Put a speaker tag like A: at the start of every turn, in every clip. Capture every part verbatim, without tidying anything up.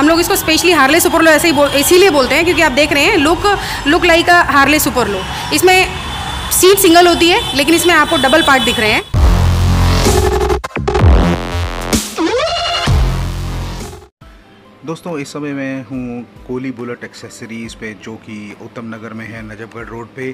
A: लोग इसको specially Harley super लो ऐसे ही बोल इसीलिए बोलते हैं क्योंकि आप देख रहे हैं look look like a Harley super low. इसमें सीट सिंगल होती है लेकिन इसमें आपको डबल पार्ट दिख रहे हैं।
B: दोस्तों इस समय मैं हूँ कोहली बुलेट एक्सेसरीज़ पे जो कि उत्तम नगर में है, नजफगढ़ रोड पे।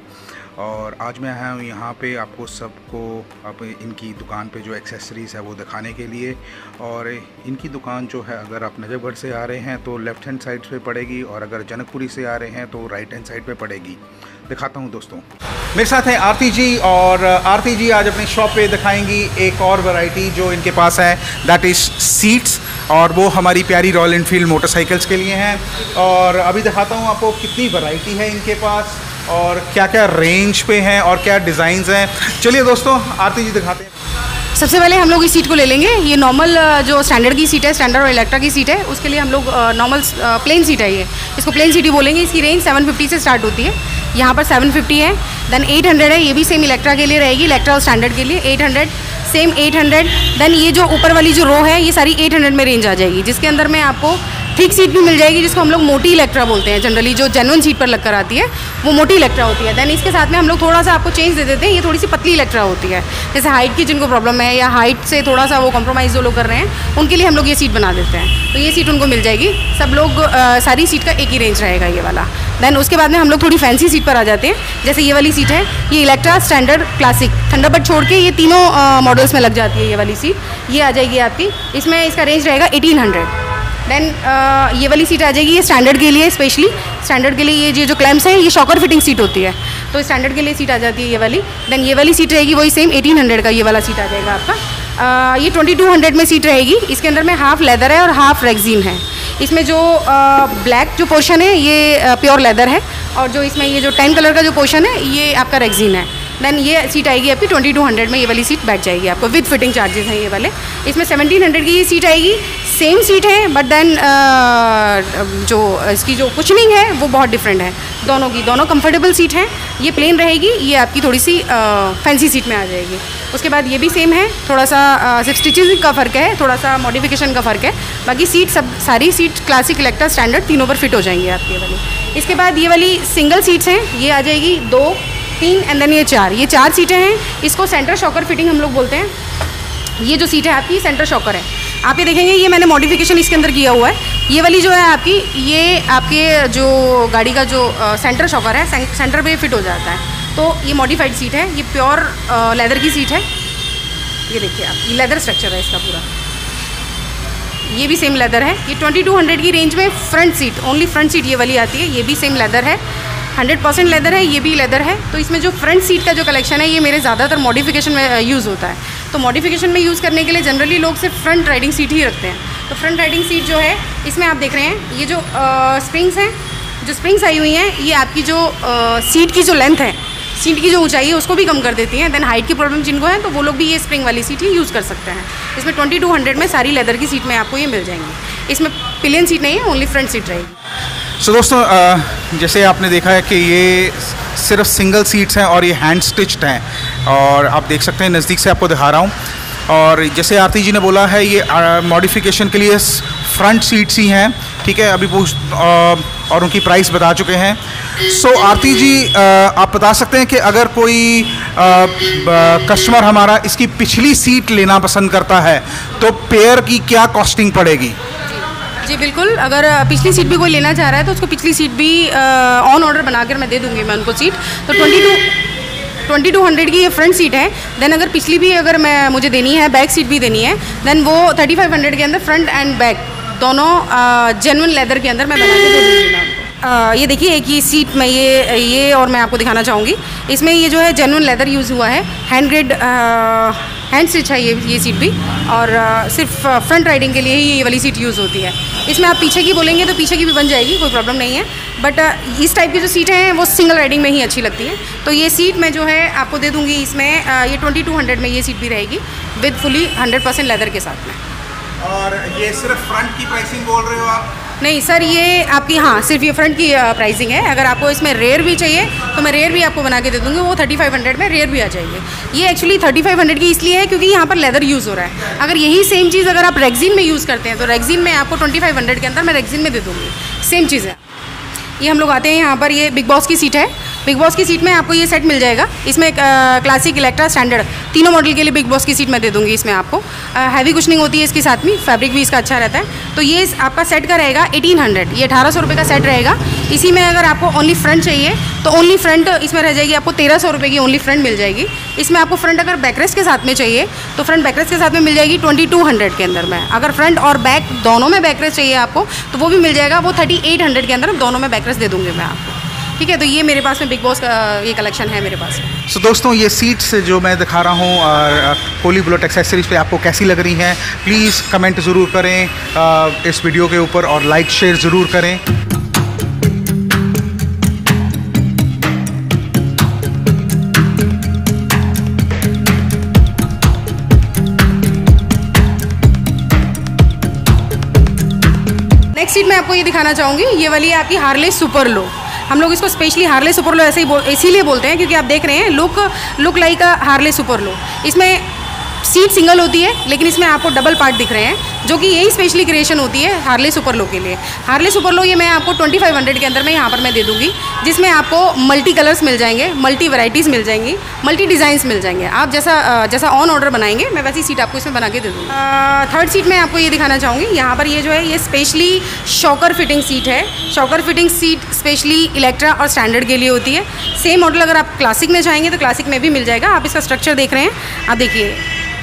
B: और आज मैं आया हूँ यहाँ पे आपको सबको आप इनकी दुकान पे जो एक्सेसरीज़ है वो दिखाने के लिए। और इनकी दुकान जो है अगर आप नजफगढ़ से आ रहे हैं तो लेफ़्ट हैंड साइड पे पड़ेगी और अगर जनकपुरी से आ रहे हैं तो राइट हैंड साइड पे पड़ेगी। दिखाता हूँ दोस्तों। मेरे साथ हैं आरती जी और आरती जी आज अपनी शॉप पे दिखाएंगी एक और वैरायटी जो इनके पास है, दैट इज़ सीट्स, और वो हमारी प्यारी रॉयल एनफील्ड मोटरसाइकिल्स के लिए हैं। और अभी दिखाता हूँ आपको कितनी वैरायटी है इनके पास और क्या क्या रेंज पे हैं और क्या डिज़ाइंस हैं। चलिए दोस्तों आरती जी दिखाते हैं।
A: सबसे पहले हम लोग इस सीट को ले लेंगे। ये नॉर्मल जो स्टैंडर्ड की सीट है, स्टैंडर्ड और इलेक्ट्रा की सीट है, उसके लिए हम लोग नॉर्मल प्लेन सीट है, ये इसको प्लेन सीट ही बोलेंगे। इसकी रेंज सेवन फिफ्टी से स्टार्ट होती है, यहाँ पर सेवन फिफ्टी है। देन एट हंड्रेड है, ये भी सेम इलेक्ट्रा के लिए रहेगी, इलेक्ट्रा और स्टैंडर्ड के लिए eight hundred, same eight hundred. Then ये जो ऊपर वाली जो रो है ये सारी एट हंड्रेड में रेंज आ जाएगी, जिसके अंदर में आपको थिक सीट भी मिल जाएगी जिसको हम लोग मोटी इलेक्ट्रा बोलते हैं। जनरली जो जेन्युइन सीट पर लगकर आती है वो मोटी इलेक्ट्रा होती है। देन इसके साथ में हम लोग थोड़ा सा आपको चेंज दे देते हैं, ये थोड़ी सी पतली इलेक्ट्रा होती है। जैसे हाइट की जिनको प्रॉब्लम है या हाइट से थोड़ा सा वो कॉम्प्रोमाइज़ जो लोग कर रहे हैं उनके लिए हम लोग ये सीट बना देते हैं, तो ये सीट उनको मिल जाएगी। सब लोग आ, सारी सीट का एक ही रेंज रहेगा ये वाला। देन उसके बाद में हम लोग थोड़ी फैंसी सीट पर आ जाते हैं। जैसे ये वाली सीट है, ये इलेक्ट्रा, स्टैंडर्ड, क्लासिक, थंडरबर्ड छोड़ के ये तीनों मॉडल्स में लग जाती है ये वाली सीट। ये आ जाएगी आपकी, इसमें इसका रेंज रहेगा एटीन हंड्रेड। देन uh, ये वाली सीट आ जाएगी, ये स्टैंडर्ड के लिए, स्पेशली स्टैंडर्ड के लिए ये जो क्लैम्प्स हैं ये शॉकर फिटिंग सीट होती है, तो स्टैंडर्ड के लिए सीट आ जाती है ये वाली। देन ये वाली सीट रहेगी वही सेम एटीन हंड्रेड का ये वाला सीट आ जाएगा आपका। uh, ये ट्वेंटी टू हंड्रेड में सीट रहेगी। इसके अंदर में हाफ लेदर है और हाफ रेक्सिन है। इसमें जो ब्लैक uh, जो पोर्शन है ये प्योर uh, लेदर है और जो इसमें ये जो टेन कलर का जो पोर्शन है ये आपका रेक्सिन है। देन ये सीट आएगी आपकी ट्वेंटी टू हंड्रेड में, ये वाली सीट बैठ जाएगी आपको विद फिटिंग चार्जेस हैं ये वाले। इसमें सेवनटीन हंड्रेड की ये सीट आएगी, सेम सीट है बट देन जो इसकी जो कुशनिंग है वो बहुत डिफरेंट है। दोनों की दोनों कंफर्टेबल सीट हैं। ये प्लेन रहेगी, ये आपकी थोड़ी सी फैंसी सीट में आ जाएगी। उसके बाद ये भी सेम है, थोड़ा सा सिर्फ स्टिचेस का फ़र्क है, थोड़ा सा मॉडिफिकेशन का फ़र्क है। बाकी सीट सब सारी सीट क्लासिक, इलेक्ट्रा, स्टैंडर्ड तीनों पर फिट हो जाएंगी आपकी ये वाली। इसके बाद ये वाली सिंगल सीट्स हैं, ये आ जाएगी दो, तीन एंड देन ये चार, ये चार सीटें हैं। इसको सेंटर शॉकर फिटिंग हम लोग बोलते हैं। ये जो सीट है आपकी सेंटर शॉकर है, आप ये देखेंगे ये मैंने मॉडिफिकेशन इसके अंदर किया हुआ है। ये वाली जो है आपकी, ये आपके जो गाड़ी का जो आ, सेंटर शॉकर है, सें, सेंटर पे फिट हो जाता है, तो ये मॉडिफाइड सीट है। ये प्योर लेदर की सीट है, ये देखिए आप, ये लेदर स्ट्रक्चर है इसका पूरा। ये भी सेम लेदर है। ये ट्वेंटी टू हंड्रेड की रेंज में front seat, only front seat ये वाली आती है। ये भी सेम लेदर है, हंड्रेड परसेंट लेदर है, ये भी लेदर है। तो इसमें जो फ्रंट सीट का जो कलेक्शन है ये मेरे ज़्यादातर मॉडिफिकेशन में यूज़ होता है। तो मॉडिफिकेशन में यूज़ करने के लिए जनरली लोग सिर्फ फ्रंट राइडिंग सीट ही रखते हैं। तो फ्रंट राइडिंग सीट जो है इसमें आप देख रहे हैं ये जो स्प्रिंग्स हैं, जो स्प्रिंग्स आई हुई हैं ये आपकी जो आ, सीट की जो लेंथ है, सीट की जो ऊंचाई है उसको भी कम कर देती हैं। देन हाइट की प्रॉब्लम जिनको है तो वो लोग भी ये स्प्रिंग वाली सीट ही यूज़ कर सकते हैं। इसमें ट्वेंटी टू हंड्रेड में सारी लेदर की सीट में आपको ये मिल जाएंगी। इसमें पिलियन सीट नहीं है, ओनली फ्रंट सीट रहेगी।
B: सो so, दोस्तों जैसे आपने देखा है कि ये सिर्फ सिंगल सीट्स हैं और ये हैंड स्टिच्ड हैं और आप देख सकते हैं, नज़दीक से आपको दिखा रहा हूँ। और जैसे आरती जी ने बोला है ये मॉडिफिकेशन के लिए फ्रंट सीट्स ही हैं, ठीक है। अभी पूछ और उनकी प्राइस बता चुके हैं। सो so, आरती जी आ, आप बता सकते हैं कि अगर कोई कस्टमर हमारा इसकी पिछली सीट लेना पसंद करता है तो पेयर की क्या कॉस्टिंग पड़ेगी?
A: जी बिल्कुल, अगर पिछली सीट भी कोई लेना चाह रहा है तो उसको पिछली सीट भी ऑन ऑर्डर बनाकर मैं दे दूँगी मैं उनको सीट। तो twenty two twenty two hundred की ये फ्रंट सीट है। देन अगर पिछली भी अगर मैं मुझे देनी है, बैक सीट भी देनी है, देन वो थर्टी फाइव हंड्रेड के अंदर फ्रंट एंड बैक दोनों जेन्युइन लेदर के अंदर मैं बना के दे दूँगी मैं आपको। Uh, ये देखिए एक ही सीट में ये ये और मैं आपको दिखाना चाहूँगी। इसमें ये जो है जेन्युइन लेदर यूज़ हुआ है, हैंड ग्रेड हैंड स्टिच है ये ये सीट भी, और uh, सिर्फ फ्रंट राइडिंग के लिए ही ये वाली सीट यूज़ होती है। इसमें आप पीछे की बोलेंगे तो पीछे की भी बन जाएगी, कोई प्रॉब्लम नहीं है। बट uh, इस टाइप की जो सीटें हैं वो सिंगल राइडिंग में ही अच्छी लगती हैं। तो ये सीट मैं जो है आपको दे दूँगी। इसमें uh, ये ट्वेंटी टू हंड्रेड में ये सीट भी रहेगी with fully hundred percent leather के साथ में।
B: और ये सिर्फ फ्रंट की प्राइसिंग बोल रहे हो आप?
A: नहीं सर, ये आपकी हाँ सिर्फ ये फ्रंट की प्राइसिंग है। अगर आपको इसमें रेयर भी चाहिए तो मैं रेयर भी आपको बना के दे दूँगी, वो थर्टी फाइव हंड्रेड में रेयर भी आ जाएगी। ये एक्चुअली थर्टी फाइव हंड्रेड की इसलिए है क्योंकि यहाँ पर लेदर यूज़ हो रहा है। अगर यही सेम चीज़ अगर आप रेक्सिन में यूज़ करते हैं तो रेक्सिन में आपको ट्वेंटी फाइव हंड्रेड के अंदर मैं रेक्सिन में दे दूँगी, सेम चीज़ है। ये हम लोग आते हैं यहाँ पर, ये बिग बॉस की सीट है। बिग बॉस की सीट में आपको ये सेट मिल जाएगा। इसमें क्लासिक, इलेक्ट्रा, स्टैंडर्ड तीनों मॉडल के लिए बिग बॉस की सीट मैं दे दूँगी। इसमें आपको हैवी कुशनिंग होती है इसके साथ में, फैब्रिक भी इसका अच्छा रहता है। तो ये आपका सेट का रहेगा एटीन हंड्रेड, ये अठारह सौ रुपये का सेट रहेगा। इसी में अगर आपको ओनली फ्रंट चाहिए तो ओनली फ्रंट इसमें रह जाएगी आपको तेरह सौ रुपये की ओनली फ्रंट मिल जाएगी। इसमें आपको फ्रंट अगर बैकरेस्ट के साथ में चाहिए तो फ्रंट बैकरेस्ट के साथ में मिल जाएगी ट्वेंटी टू हंड्रेड के अंदर में। अगर फ्रंट और बैक दोनों में बैकरेस्ट चाहिए आपको तो वो भी मिल जाएगा, वो थर्टी एट हंड्रेड के अंदर दोनों में बैकरेस्ट दे दूँगी मैं आपको। ठीक है, तो ये मेरे पास में बिग बॉस का ये कलेक्शन है मेरे पास।
B: सो so, दोस्तों ये सीट्स जो मैं दिखा रहा हूँ कोहली बुलेट एक्सेसरीज़ पे आपको कैसी लग रही हैं, प्लीज़ कमेंट ज़रूर करें आ, इस वीडियो के ऊपर, और लाइक शेयर ज़रूर करें।
A: नेक्स्ट सीट मैं आपको ये दिखाना चाहूँगी, ये वाली है आपकी हार्ले सुपर लो। हम लोग इसको स्पेशली हार्ले सुपर लो ऐसे ही बोल इसीलिए बोलते हैं क्योंकि आप देख रहे हैं look look like a Harley super low. इसमें सीट सिंगल होती है लेकिन इसमें आपको डबल पार्ट दिख रहे हैं, जो कि यही स्पेशली क्रिएशन होती है हार्ले सुपर लो के लिए। हार्ले सुपर लो ये मैं आपको ट्वेंटी फाइव हंड्रेड के अंदर में यहाँ पर मैं दे दूँगी, जिसमें आपको मल्टी कलर्स मिल जाएंगे, मल्टी वैराइटीज़ मिल जाएंगी, मल्टी डिज़ाइंस मिल जाएंगे। आप जैसा जैसा ऑन ऑर्डर बनाएंगे मैं वैसी सीट आपको इसमें बना के दे दूँगी। थर्ड सीट मैं आपको ये दिखाना चाहूँगी, यहाँ पर ये जो है ये स्पेशली शॉकर फिटिंग सीट है। Shocker fitting seat specially Electra और स्टैंडर्ड के लिए होती है। सेम मॉडल अगर आप क्लासिक में चाहेंगे तो क्लासिक में भी मिल जाएगा। आप इसका स्ट्रक्चर देख रहे हैं, आप देखिए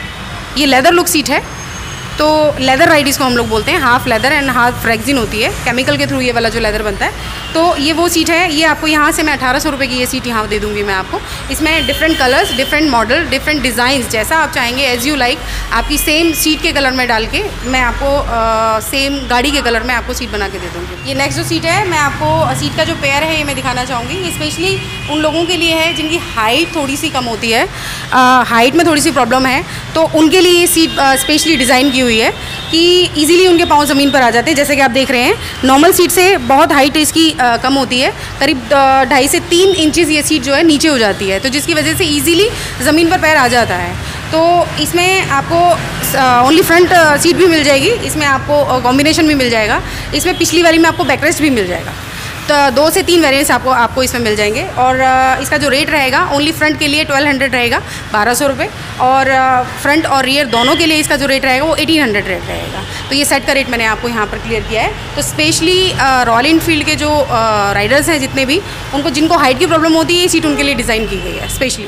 A: ये लेदर लुक सीट है। तो लेदर राइड इसको हम लोग बोलते हैं, half leather and half rexine होती है, केमिकल के थ्रू ये वाला जो लेदर बनता है। तो ये वो सीट है, ये आपको यहाँ से मैं अठारह सौ रुपये की ये सीट यहाँ दे दूँगी मैं आपको। इसमें different colours, different model, different designs, जैसा आप चाहेंगे एज यू लाइक, आपकी सेम सीट के कलर में डाल के मैं आपको आ, सेम गाड़ी के कलर में आपको सीट बना के दे दूँगी। ये नेक्स्ट जो सीट है मैं आपको सीट का जो पेयर है ये मैं दिखाना चाहूँगी। ये स्पेशली उन लोगों के लिए है जिनकी हाइट थोड़ी सी कम होती है, हाइट में थोड़ी सी प्रॉब्लम है, तो उनके लिए ये सीट स्पेशली डिज़ाइन की हुई है कि इजीली उनके पाँव ज़मीन पर आ जाते हैं। जैसे कि आप देख रहे हैं नॉर्मल सीट से बहुत हाइट इसकी आ, कम होती है, करीब ढाई से तीन इंचेस ये सीट जो है नीचे हो जाती है, तो जिसकी वजह से इजीली ज़मीन पर पैर आ जाता है। तो इसमें आपको ओनली फ्रंट सीट भी मिल जाएगी, इसमें आपको कॉम्बिनेशन भी मिल जाएगा, इसमें पिछली वाली में आपको बैकरेस्ट भी मिल जाएगा। तो दो से तीन वेरिएंट्स आपको आपको इसमें मिल जाएंगे। और इसका जो रेट रहेगा ओनली फ्रंट के लिए ट्वेल्व हंड्रेड रहेगा, बारह सौ रुपये, और फ्रंट और रियर दोनों के लिए इसका जो रेट रहेगा वो एटीन हंड्रेड रेट रहेगा। तो ये सेट का रेट मैंने आपको यहाँ पर क्लियर किया है। तो स्पेशली रॉयल एनफील्ड के जो राइडर्स हैं जितने भी, उनको जिनको हाइट की प्रॉब्लम होती है, ये सीट उनके लिए डिज़ाइन की गई है स्पेशली।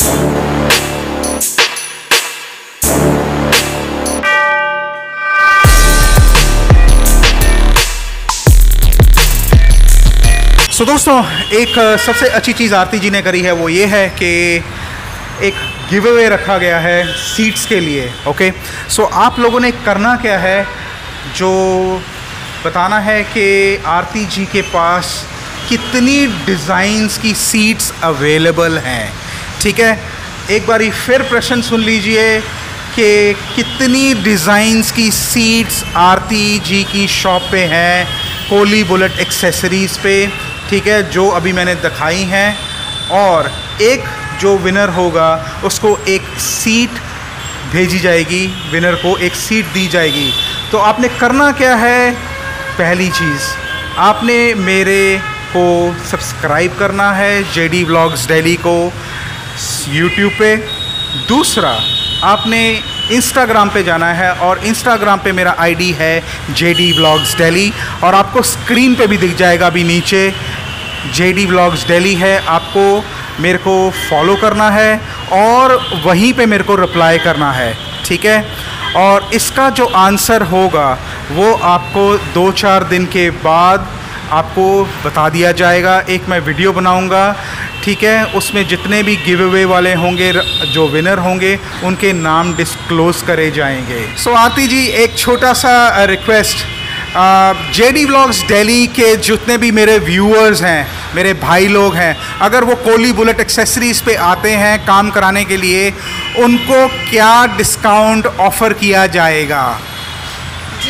B: सो so, दोस्तों एक सबसे अच्छी चीज़ आरती जी ने करी है वो ये है कि एक गिव अवे रखा गया है सीट्स के लिए। ओके, सो so, आप लोगों ने करना क्या है, जो बताना है कि आरती जी के पास कितनी डिज़ाइंस की सीट्स अवेलेबल हैं। ठीक है, एक बारी फिर प्रश्न सुन लीजिए कि कितनी डिज़ाइंस की सीट्स आरती जी की शॉप पे हैं कोहली बुलेट एक्सेसरीज़ पे। ठीक है, जो अभी मैंने दिखाई हैं, और एक जो विनर होगा उसको एक सीट भेजी जाएगी, विनर को एक सीट दी जाएगी। तो आपने करना क्या है, पहली चीज़ आपने मेरे को सब्सक्राइब करना है जेडी व्लॉग्स दिल्ली को यूट्यूब पे। दूसरा आपने इंस्टाग्राम पे जाना है, और इंस्टाग्राम पे मेरा आईडी है जेडी व्लॉग्स दिल्ली, और आपको स्क्रीन पे भी दिख जाएगा अभी नीचे जेडी व्लॉग्स दिल्ली है। आपको मेरे को फॉलो करना है और वहीं पे मेरे को रिप्लाई करना है। ठीक है, और इसका जो आंसर होगा वो आपको दो चार दिन के बाद आपको बता दिया जाएगा। एक मैं वीडियो बनाऊंगा, ठीक है, उसमें जितने भी गिव अवे वाले होंगे, जो विनर होंगे, उनके नाम डिस्क्लोज करे जाएंगे। सो so, आरती जी एक छोटा सा रिक्वेस्ट, जेडी व्लॉग्स दिल्ली के जितने भी मेरे व्यूअर्स हैं, मेरे भाई लोग हैं, अगर वो कोहली बुलेट एक्सेसरीज़ पे आते हैं काम कराने के लिए, उनको क्या डिस्काउंट ऑफ़र किया जाएगा?
A: जी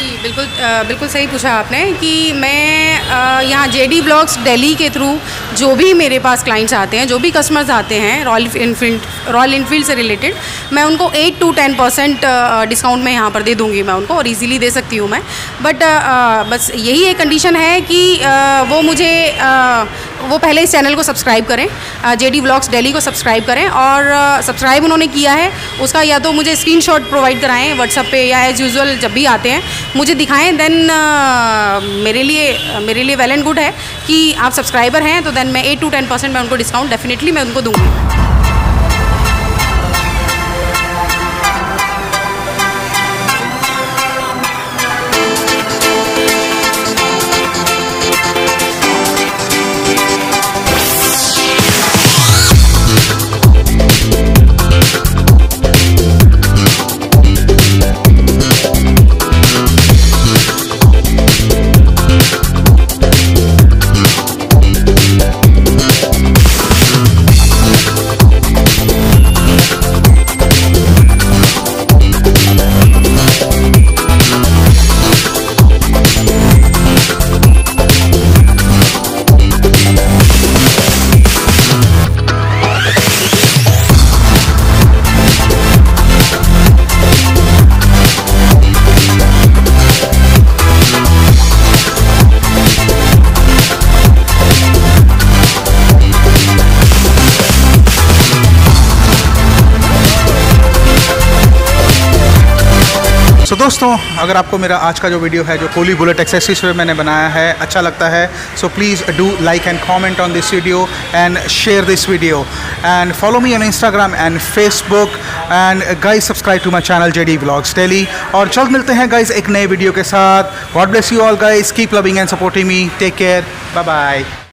A: जी बिल्कुल बिल्कुल सही पूछा आपने कि मैं यहाँ जेडी ब्लॉग्स दिल्ली के थ्रू जो भी मेरे पास क्लाइंट्स आते हैं, जो भी कस्टमर्स आते हैं रॉयल इनफील्ड रॉयल इनफील्ड से रिलेटेड, मैं उनको eight to ten percent discount में यहाँ पर दे दूँगी मैं उनको, और इजीली दे सकती हूँ मैं। बट बस यही एक कंडीशन है कि वो मुझे वो पहले इस चैनल को सब्सक्राइब करें, जेडी ब्लॉग्स दिल्ली को सब्सक्राइब करें, और सब्सक्राइब उन्होंने किया है उसका या तो मुझे स्क्रीनशॉट प्रोवाइड कराएं व्हाट्सएप पे, या एज़ यूजुअल जब भी आते हैं मुझे दिखाएं। देन मेरे लिए मेरे लिए वेल एंड गुड है कि आप सब्सक्राइबर हैं, तो देन मैं एट टू टेन परसेंट मैं उनको डिस्काउंट डेफिनेटली मैं उनको दूँगी।
B: तो दोस्तों, अगर आपको मेरा आज का जो वीडियो है जो कोहली बुलेट एक्सेसरीज पे मैंने बनाया है अच्छा लगता है, so please do like and comment on this video and share this video and follow me on Instagram and Facebook and guys subscribe to my channel JD blogs Delhi. और जल्द मिलते हैं गाइस एक नए वीडियो के साथ। God bless you all guys, keep loving and supporting me, take care, bye bye.